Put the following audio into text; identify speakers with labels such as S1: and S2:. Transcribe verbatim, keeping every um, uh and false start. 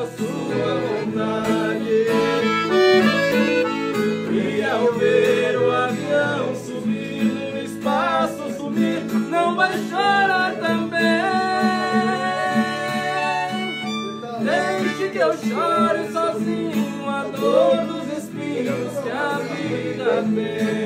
S1: sua vontade. E ao ver o avião subir no espaço, sumir, não vai chorar também. Deixe que eu chore sozinho a dor dos espinhos que a vida tem.